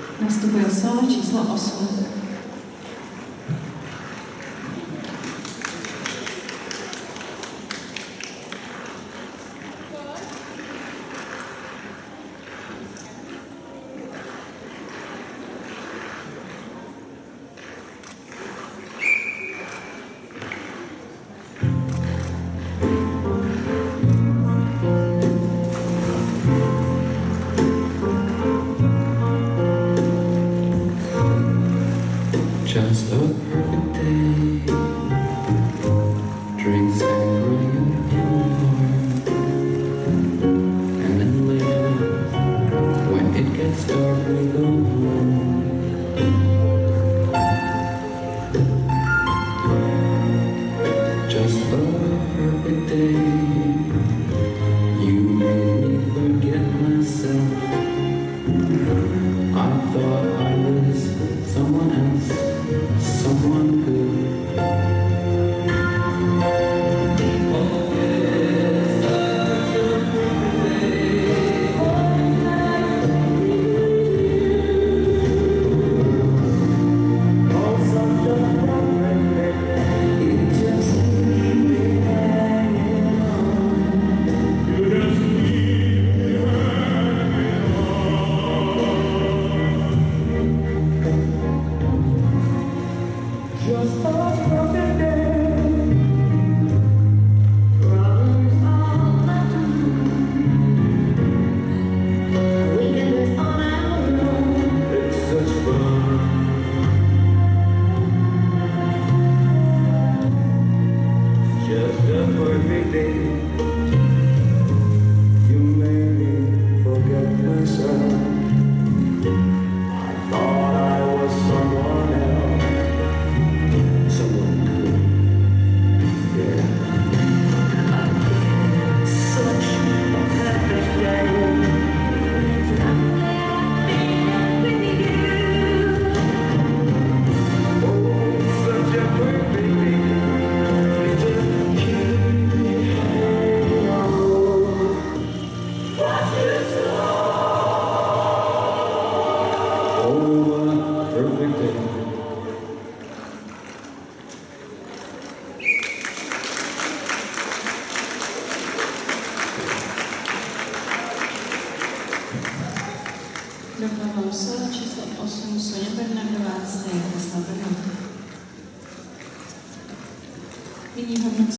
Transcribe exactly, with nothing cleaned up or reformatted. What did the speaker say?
Nastupuje solo číslo osm. Just a perfect day, drink sangria in the morning, and then later, when it gets dark, we go home. Just a perfect day, you made me forget myself. I thought I was someone else, someone good. Oh, it's such a perfect day. Oh, such a perfect day. It just leaves me hanging on. You just leave me hanging on. Just a perfect day. Problems all left to weekend on our own. It's such fun. Just a perfect day. You made me forget myself. I thought I was someone else. Someone good, yeah. Such a perfect day. Oh, such a perfect day. You just keep me hanging on. Watch it slow. Oh, what a perfect day. Doprovodil solo číslo osm Soňa Bernardová z Té Krasna Brno. Nyní hodnocení.